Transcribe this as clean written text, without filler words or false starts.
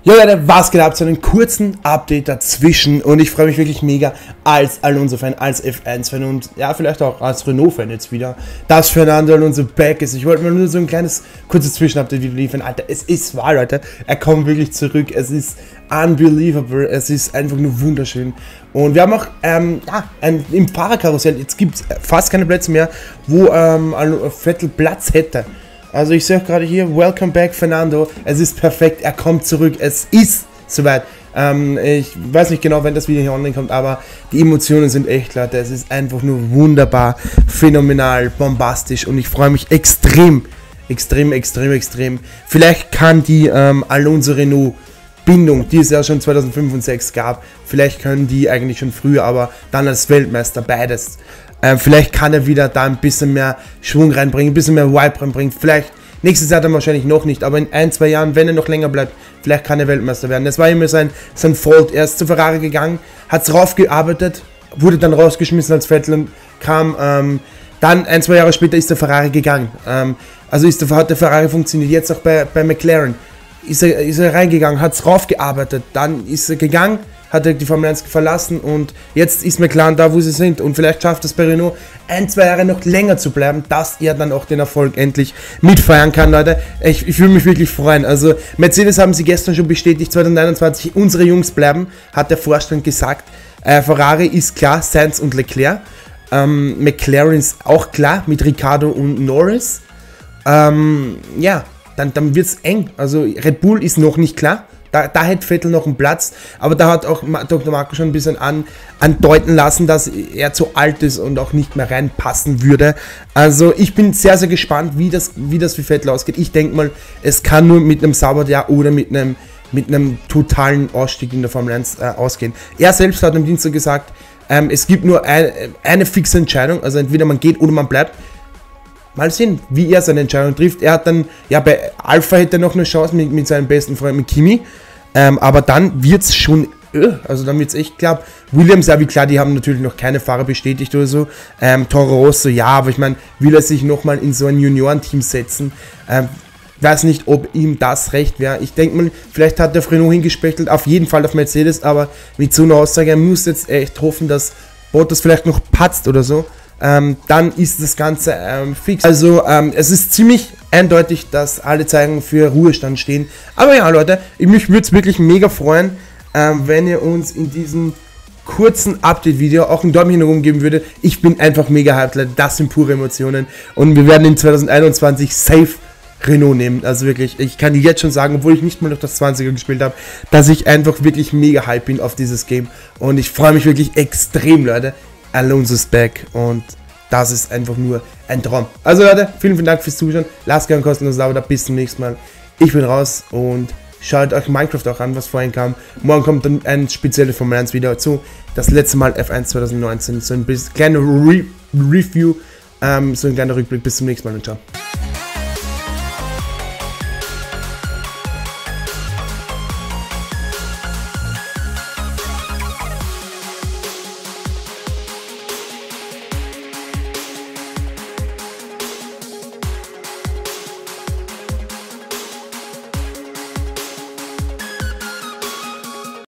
Ja Leute, was geht ab zu einem kurzen Update dazwischen und ich freue mich wirklich mega als Alonso-Fan, als F1-Fan und ja, vielleicht auch als Renault-Fan jetzt wieder, dass Fernando Alonso back ist. Ich wollte mal nur so ein kleines, kurzes Zwischenupdate wieder liefern. Alter, es ist wahr, Leute, er kommt wirklich zurück, es ist unbelievable, es ist einfach nur wunderschön. Und wir haben auch, im Fahrerkarussell, jetzt gibt es fast keine Plätze mehr, wo Vettel Platz hätte. Also ich sehe gerade hier, welcome back Fernando, es ist perfekt, er kommt zurück, es ist soweit. Ich weiß nicht genau, wenn das Video hier online kommt, aber die Emotionen sind echt, Leute, es ist einfach nur wunderbar, phänomenal, bombastisch und ich freue mich extrem. Vielleicht kann die Alonso-Renault Bindung, die es ja schon 2005 und 2006 gab, vielleicht können die eigentlich schon früher, aber dann als Weltmeister, beides. Vielleicht kann er wieder da ein bisschen mehr Schwung reinbringen, ein bisschen mehr Vibe reinbringen. Vielleicht, nächstes Jahr dann wahrscheinlich noch nicht, aber in 1-2 Jahren, wenn er noch länger bleibt, vielleicht kann er Weltmeister werden. Das war immer sein Fault. Er ist zu Ferrari gegangen, hat es raufgearbeitet, wurde dann rausgeschmissen als Vettel und kam, dann 1-2 Jahre später ist der Ferrari gegangen. Also hat der Ferrari funktioniert, jetzt auch bei McLaren. Ist er reingegangen, hat es raufgearbeitet, dann ist er gegangen, hat er die Formel 1 verlassen und jetzt ist McLaren da, wo sie sind und vielleicht schafft es bei Renault 1-2 Jahre noch länger zu bleiben, dass er dann auch den Erfolg endlich mitfeiern kann, Leute. Ich würde mich wirklich freuen. Also Mercedes haben sie gestern schon bestätigt, 2021 unsere Jungs bleiben, hat der Vorstand gesagt. Ferrari ist klar, Sainz und Leclerc. McLaren ist auch klar mit Ricciardo und Norris. Ja, dann wird es eng. Also Red Bull ist noch nicht klar. Da hätte Vettel noch einen Platz, aber da hat auch Dr. Marco schon ein bisschen andeuten lassen, dass er zu alt ist und auch nicht mehr reinpassen würde. Also ich bin sehr, sehr gespannt, wie das für Vettel ausgeht. Ich denke mal, es kann nur mit einem Sabbatjahr oder mit einem totalen Ausstieg in der Formel 1 ausgehen. Er selbst hat am Dienstag gesagt, es gibt nur eine fixe Entscheidung, also entweder man geht oder man bleibt. Mal sehen, wie er seine Entscheidung trifft. Er hat dann, ja, bei Alpha hätte er noch eine Chance mit seinem besten Freund, mit Kimi. Aber dann wird es schon, also dann wird es echt klar. Williams, ja, wie klar, die haben natürlich noch keine Fahrer bestätigt oder so. Toro Rosso, ja, aber ich meine, will er sich nochmal in so ein Juniorenteam setzen? Weiß nicht, ob ihm das recht wäre. Ich denke mal, vielleicht hat der Renault hingespechtelt, auf jeden Fall auf Mercedes, aber mit so einer Aussage, er muss jetzt echt hoffen, dass Bottas vielleicht noch patzt oder so. Dann ist das Ganze fix. Also es ist ziemlich eindeutig, dass alle Zeichen für Ruhestand stehen. Aber ja, Leute, mich würde es wirklich mega freuen, wenn ihr uns in diesem kurzen Update-Video auch einen Daumen nach oben geben würdet. Ich bin einfach mega hyped, Leute. Das sind pure Emotionen. Und wir werden in 2021 safe Renault nehmen. Also wirklich, ich kann dir jetzt schon sagen, obwohl ich nicht mal noch das 20er gespielt habe, dass ich einfach wirklich mega hyped bin auf dieses Game. Und ich freue mich wirklich extrem, Leute. Alonso ist back und das ist einfach nur ein Traum. Also Leute, vielen Dank fürs Zuschauen. Lasst gerne ein kostenloses Abo da. Bis zum nächsten Mal. Ich bin raus und schaut euch Minecraft auch an, was vorhin kam. Morgen kommt dann ein spezielles Formel 1 Video dazu. Das letzte Mal F1 2019. So ein bisschen kleiner Review, so ein kleiner Rückblick. Bis zum nächsten Mal und ciao.